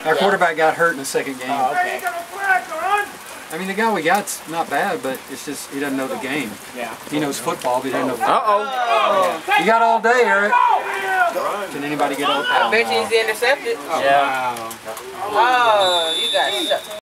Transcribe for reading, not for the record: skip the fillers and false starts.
Our quarterback got hurt in the second game. Oh, okay. I mean, the guy we got's not bad, but it's just he doesn't know the game. Yeah. He knows football, but he doesn't know football. Uh-oh. You got all day, Eric. Can anybody get all day? I bet you he's intercepted. Oh, yeah. Wow. Oh, you got